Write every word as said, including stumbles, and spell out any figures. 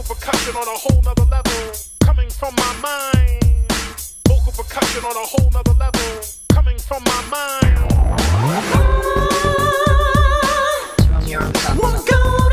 percussion on a whole nother level, coming from my mind. Vocal percussion on a whole nother level, coming from my mind. Won't go